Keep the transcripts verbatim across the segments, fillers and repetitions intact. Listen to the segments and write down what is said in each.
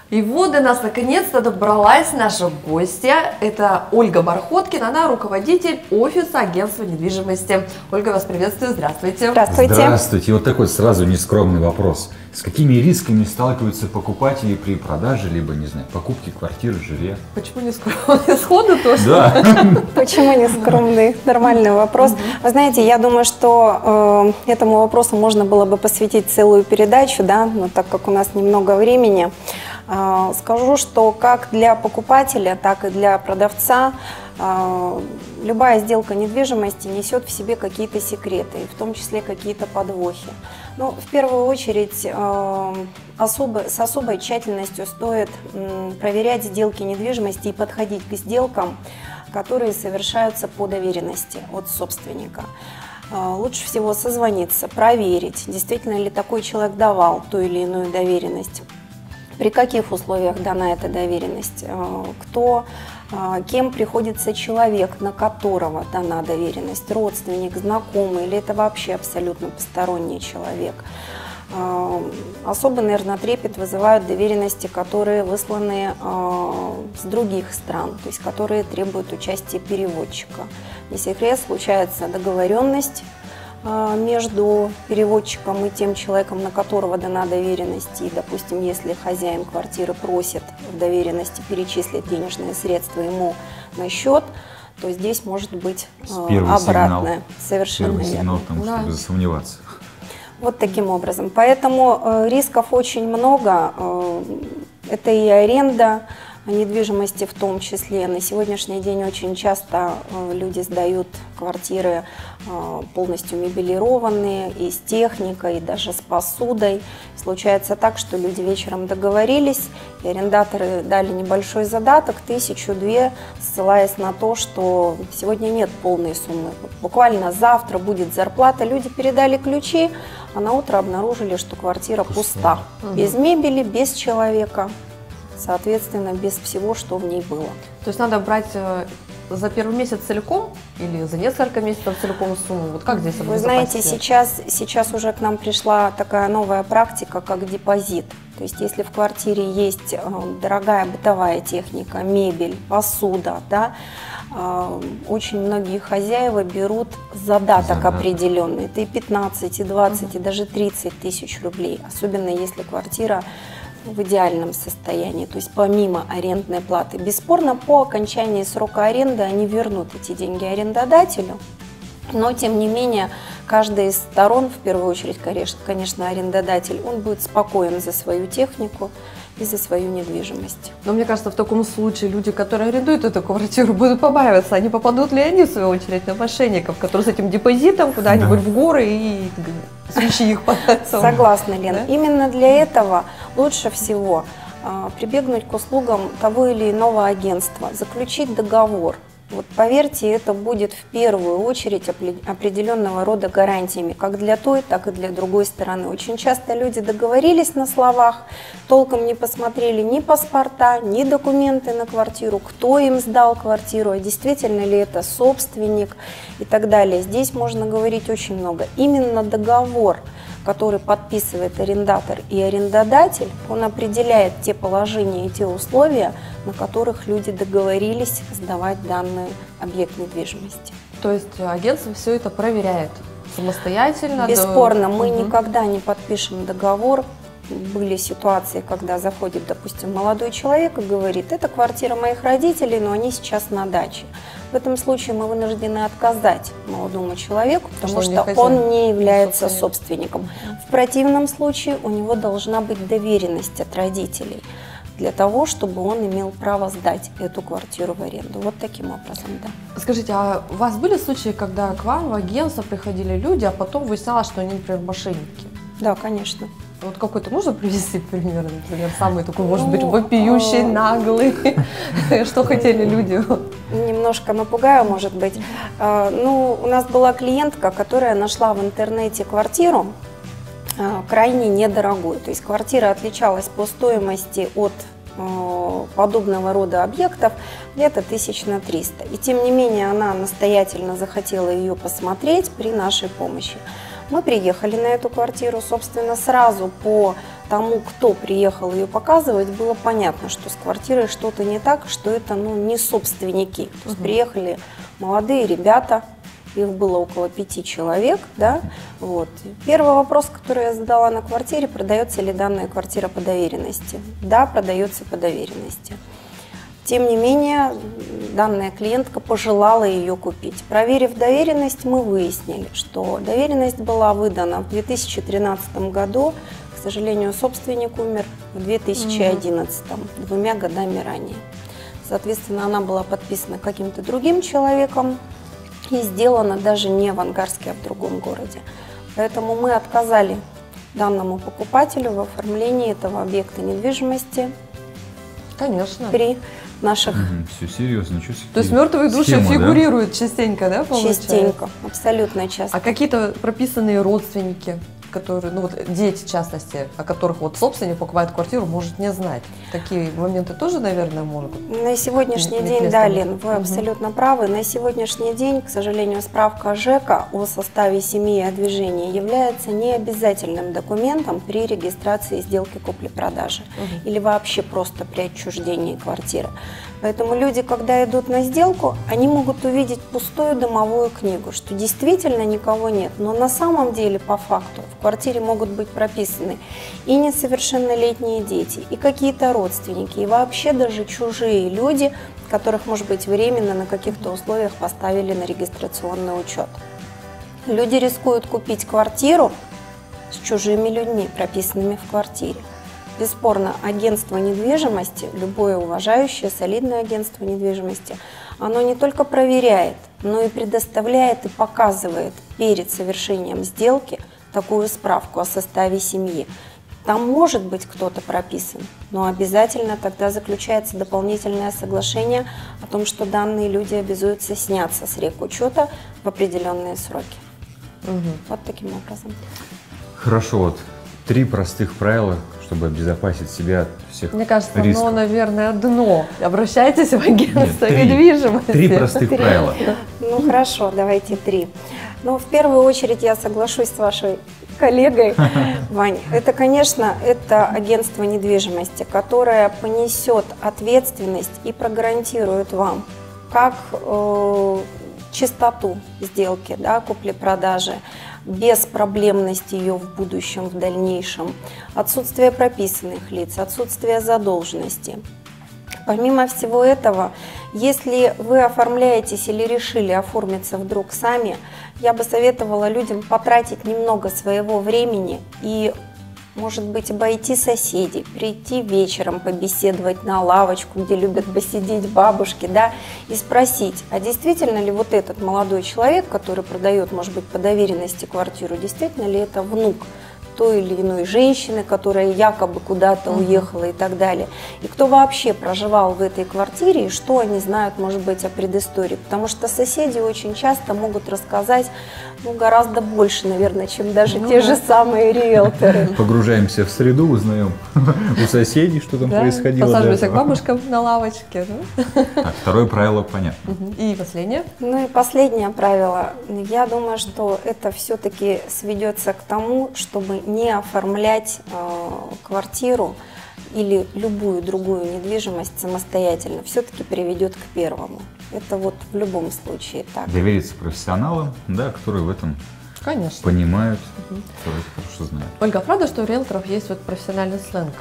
И вот до нас наконец-то добралась наша гостья. Это Ольга Бархоткина, она руководитель офиса агентства недвижимости. Ольга, вас приветствую, здравствуйте. Здравствуйте. Здравствуйте. И вот такой сразу нескромный вопрос. С какими рисками сталкиваются покупатели при продаже, либо, не знаю, покупке квартиры, жилья? Почему не скромный? Сходу тоже? Да. Почему не скромный? Нормальный вопрос. Вы знаете, я думаю, что э, этому вопросу можно было бы посвятить целую передачу, да, но так как у нас немного времени, э, скажу, что как для покупателя, так и для продавца э, любая сделка недвижимости несет в себе какие-то секреты, в том числе какие-то подвохи. Ну, в первую очередь, э, особо, с особой тщательностью стоит э, проверять сделки недвижимости и подходить к сделкам, которые совершаются по доверенности от собственника. Э, лучше всего созвониться, проверить, действительно ли такой человек давал ту или иную доверенность, при каких условиях дана эта доверенность, э, кто, э, кем приходится человек, на которого дана доверенность, родственник, знакомый, или это вообще абсолютно посторонний человек. Э, особый, наверное, трепет вызывают доверенности, которые высланы э, с других стран, то есть которые требуют участия переводчика. Не секрет, случается договоренность между переводчиком и тем человеком, на которого дана доверенность. И, допустим, если хозяин квартиры просит в доверенности перечислить денежные средства ему на счет, то здесь может быть Первый обратное. Сигнал. Совершенно Первый верно. сигнал, потому, Да. чтобы засомневаться. Вот таким образом. Поэтому э, рисков очень много. Э, это и аренда недвижимости в том числе. На сегодняшний день очень часто э, люди сдают квартиры э, полностью мебелированные, и с техникой, и даже с посудой. Случается так, что люди вечером договорились, и арендаторы дали небольшой задаток, тысячу-две, ссылаясь на то, что сегодня нет полной суммы. Буквально завтра будет зарплата. Люди передали ключи, а на утро обнаружили, что квартира пуста. Угу. Без мебели, без человека. Соответственно, без всего, что в ней было. То есть надо брать э, за первый месяц целиком или за несколько месяцев целиком сумму? Вот как здесь Вы знаете, обезопасить? сейчас, сейчас уже к нам пришла такая новая практика, как депозит. То есть если в квартире есть э, дорогая бытовая техника, мебель, посуда, да, э, очень многие хозяева берут задаток, Задаток. определенный. Это и пятнадцать, и двадцать, и даже тридцать тысяч рублей. Особенно если квартира в идеальном состоянии, то есть помимо арендной платы. Бесспорно, по окончании срока аренды они вернут эти деньги арендодателю, но тем не менее каждая из сторон, в первую очередь, конечно, арендодатель, он будет спокоен за свою технику и за свою недвижимость. Но мне кажется, в таком случае люди, которые арендуют эту квартиру, будут побаиваться, они попадут ли они, в свою очередь, на мошенников, которые с этим депозитом куда-нибудь да. в горы и свищи их податься. Согласна, Лен. Да? Именно для этого лучше всего а, прибегнуть к услугам того или иного агентства, заключить договор. Вот поверьте, это будет в первую очередь определенного рода гарантиями, как для той, так и для другой стороны. Очень часто люди договорились на словах, толком не посмотрели ни паспорта, ни документы на квартиру, кто им сдал квартиру, а действительно ли это собственник и так далее. Здесь можно говорить очень много. Именно договор, который подписывает арендатор и арендодатель, он определяет те положения и те условия, на которых люди договорились сдавать данный объект недвижимости. То есть агентство все это проверяет самостоятельно? Бесспорно, да? мы угу. никогда не подпишем договор. Были ситуации, когда заходит, допустим, молодой человек и говорит: это квартира моих родителей, но они сейчас на даче. В этом случае мы вынуждены отказать молодому человеку, потому что, что он, он не является собственником. В противном случае у него должна быть доверенность от родителей для того, чтобы он имел право сдать эту квартиру в аренду. Вот таким образом, да. Скажите, а у вас были случаи, когда к вам в агентство приходили люди, а потом выяснялось, что они, например, мошенники? Да, конечно. Вот какой-то можно привести пример, например, самый такой, может ну, быть, вопиющий, наглый, что хотели люди? Немножко напугаю, может быть. Ну, у нас была клиентка, которая нашла в интернете квартиру крайне недорогую. То есть квартира отличалась по стоимости от подобного рода объектов где-то тысяч на триста. И тем не менее она настоятельно захотела ее посмотреть при нашей помощи. Мы приехали на эту квартиру, собственно, сразу по тому, кто приехал ее показывать, было понятно, что с квартирой что-то не так, что это ну, не собственники. То есть угу. приехали молодые ребята, их было около пяти человек. Да? Вот. Первый вопрос, который я задала на квартире: продается ли данная квартира по доверенности? Да, продается по доверенности. Тем не менее, данная клиентка пожелала ее купить. Проверив доверенность, мы выяснили, что доверенность была выдана в две тысячи тринадцатом году. К сожалению, собственник умер в две тысячи одиннадцатом, mm-hmm. двумя годами ранее. Соответственно, она была подписана каким-то другим человеком и сделана даже не в Ангарске, а в другом городе. Поэтому мы отказали данному покупателю в оформлении этого объекта недвижимости. Конечно. При наших... Угу, все серьезно. Что То есть мертвые души схема, фигурируют, да? Частенько, да, получается? Частенько, абсолютно часто. А какие-то прописанные родственники, которые, ну вот дети в частности, о которых вот собственник покупает квартиру, может не знать. Такие моменты тоже, наверное, могут? На сегодняшний день, да, Лен, вы угу. абсолютно правы. На сегодняшний день, к сожалению, справка ЖЭКа о составе семьи и о движении является необязательным документом при регистрации сделки купли-продажи угу. или вообще просто при отчуждении квартиры. Поэтому люди, когда идут на сделку, они могут увидеть пустую домовую книгу, что действительно никого нет. Но на самом деле, по факту, в квартире могут быть прописаны и несовершеннолетние дети, и какие-то родственники, и вообще даже чужие люди, которых, может быть, временно на каких-то условиях поставили на регистрационный учет. Люди рискуют купить квартиру с чужими людьми, прописанными в квартире. Бесспорно, агентство недвижимости, любое уважающее, солидное агентство недвижимости, оно не только проверяет, но и предоставляет и показывает перед совершением сделки такую справку о составе семьи. Там может быть кто-то прописан, но обязательно тогда заключается дополнительное соглашение о том, что данные люди обязуются сняться с рекучета в определенные сроки. Угу. Вот таким образом. Хорошо, вот три простых правила, чтобы обезопасить себя от всех Мне кажется, рисков. ну, наверное, дно. Обращайтесь в агентство Нет, три, недвижимости. Три простых три. правила. Ну хорошо, давайте три. Ну, в первую очередь я соглашусь с вашей коллегой, Вань. Это, конечно, это агентство недвижимости, которое понесет ответственность и прогарантирует вам как э, чистоту сделки, да, купли-продажи, беспроблемность ее в будущем, в дальнейшем, отсутствие прописанных лиц, отсутствие задолженности. Помимо всего этого, если вы оформляетесь или решили оформиться вдруг сами, я бы советовала людям потратить немного своего времени и, может быть, обойти соседей, прийти вечером побеседовать на лавочку, где любят посидеть бабушки, да, и спросить, а действительно ли вот этот молодой человек, который продает, может быть, по доверенности квартиру, действительно ли это внук той или иной женщины, которая якобы куда-то uh-huh. уехала и так далее. И кто вообще проживал в этой квартире, и что они знают, может быть, о предыстории. Потому что соседи очень часто могут рассказать ну, гораздо больше, наверное, чем даже ну, те да. же самые риэлторы. Погружаемся в среду, узнаем у соседей, что там да, происходило. Посаживаемся к бабушкам на лавочке. Да? А второе правило понятно. Угу. И последнее? Ну и последнее правило. Я думаю, что это все-таки сведется к тому, чтобы не оформлять э, квартиру или любую другую недвижимость самостоятельно, все-таки приведет к первому. Это вот в любом случае так. Довериться профессионалам, да, которые в этом Конечно. понимают, угу. которые это хорошо знают. Ольга, правда, что у риэлторов есть вот профессиональный сленг?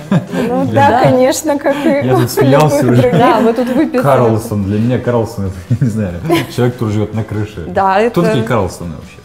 Ну да, конечно, как и я тут смеялся уже. Да, мы тут выписали. Карлсон, для меня Карлсон, это, не знаю, человек, который живет на крыше. Да, это... Кто такие Карлсоны вообще?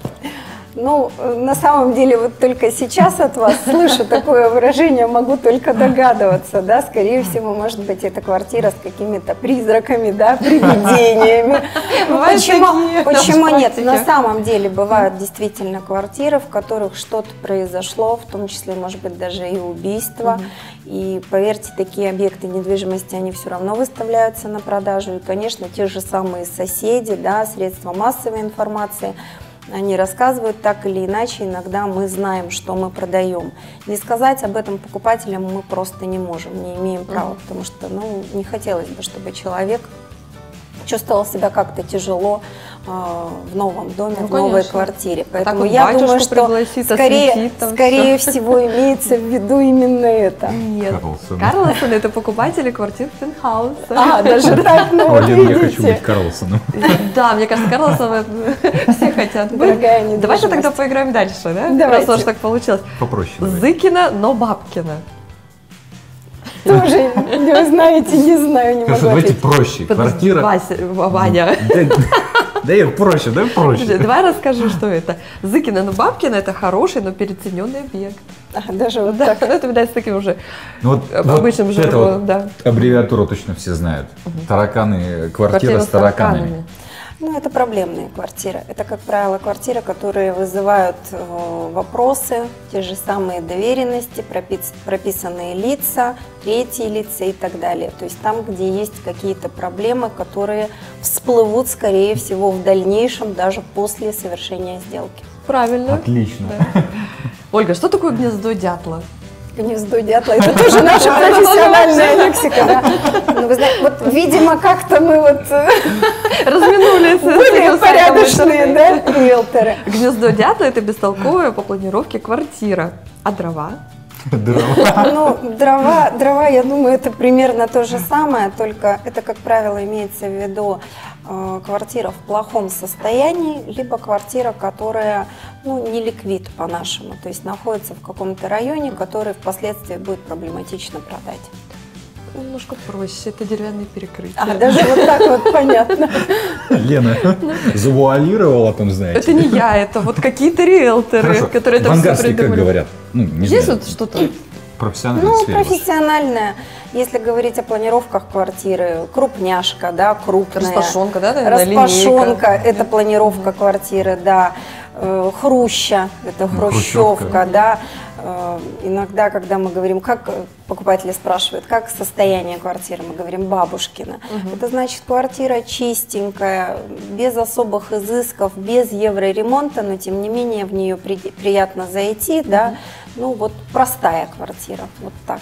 Ну, на самом деле, вот только сейчас от вас слышу такое выражение, могу только догадываться, да, скорее всего, может быть, это квартира с какими-то призраками, да, привидениями. Почему, почему нет? На самом деле бывают действительно квартиры, в которых что-то произошло, в том числе, может быть, даже и убийство. И поверьте, такие объекты недвижимости, они все равно выставляются на продажу. И, конечно, те же самые соседи, да, средства массовой информации, они рассказывают так или иначе, иногда мы знаем, что мы продаем. Не сказать об этом покупателям мы просто не можем, не имеем права, mm-hmm. потому что ну, не хотелось бы, чтобы человек чувствовал себя как-то тяжело, в новом доме, Ну, в новой конечно. квартире. А так Поэтому вот я батюшку думаю, что пригласит, скорее, осветит там скорее всего имеется в виду именно это. Нет. Карлсон. Карлсон – это покупатели квартир в пентхаусе. А, даже так, ну вот Ой, Лен, я хочу быть видите. Карлсоном. Да, мне кажется, Карлсон все хотят быть. Дорогая недвижимость. Давайте тогда поиграем дальше, да? Давайте. Раз уж так получилось. Попроще. давай. Зыкина, но Бабкина. Тоже, вы знаете, не знаю, не Хорошо, могу давайте ответить. проще. Квартира. Вася, Ваня. Да, да я проще, да Подожди, проще. давай расскажи, что это. Зыкина, но Бабкина – это хороший, но переоцененный объект. А, даже вот Да, так. ну это, видать, с таким уже Ну, вот, обычным вот это жаргоном, вот да. аббревиатуру точно все знают. Тараканы, квартира Квартира с тараканами. Ну, это проблемные квартиры. Это, как правило, квартиры, которые вызывают э, вопросы, те же самые доверенности, пропис- прописанные лица, третьи лица и так далее. То есть там, где есть какие-то проблемы, которые всплывут, скорее всего, в дальнейшем, даже после совершения сделки. Правильно. Отлично. Да. Ольга, что такое гнездо дятла? Гнездо дятла, это тоже наша профессиональная лексика, да. Ну, вы знаете, вот, видимо, как-то мы вот э, Разминулись. с были этим порядочные, сайтом. да, риэлторы. Гнездо дятла – это бестолковая по планировке квартира. А дрова? Дрова. Ну, дрова, дрова, я думаю, это примерно то же самое, только это, как правило, имеется в виду э, квартира в плохом состоянии, либо квартира, которая, ну, не ликвид по-нашему, то есть находится в каком-то районе, который впоследствии будет проблематично продать. Немножко проще, это деревянные перекрытия. А, даже вот так вот понятно. Лена завуалировала там, знаете. Это не я, это вот какие-то риэлторы, Хорошо. которые это В все Ангарске как придумали. говорят? Ну, не Есть знаю. вот что-то? Профессиональная Ну, сфера. профессиональная, если говорить о планировках квартиры, крупняшка, да, крупная. Распашонка, да, наверное, Распашонка, линейка. это планировка квартиры, да. Э, Хруща, это Ну, хрущевка, хрущевка. да. Э, Иногда, когда мы говорим, как э, покупатели спрашивают, как состояние квартиры, мы говорим бабушкина. Это значит, квартира чистенькая, без особых изысков, без евроремонта, но тем не менее в нее при- приятно зайти, да. Ну вот простая квартира, вот так.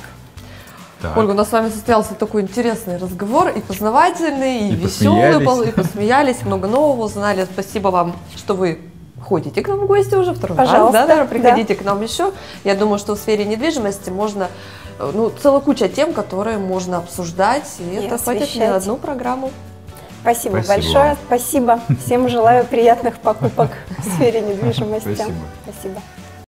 Так. Ольга, у нас с вами состоялся такой интересный разговор, и познавательный, и, И веселый, посмеялись. был, и посмеялись, много нового узнали. Спасибо вам, что вы ходите к нам в гости уже второй Пожалуйста, раз, да, наверное, да. приходите к нам еще. Я думаю, что в сфере недвижимости можно, э, ну, целая куча тем, которые можно обсуждать, и, И это хватит не на освещать. одну программу. Спасибо, Спасибо большое, вам. спасибо. Всем желаю приятных покупок в сфере недвижимости. Спасибо. Спасибо.